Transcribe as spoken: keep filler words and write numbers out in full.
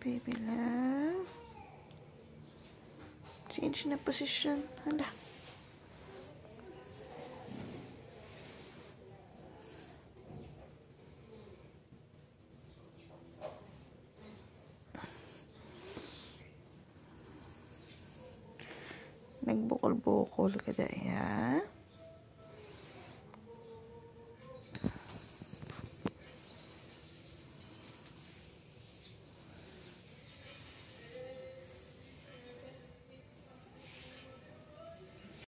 Baby love. Change na position. Hala. Nagbukol-bukol ka dahil, ha?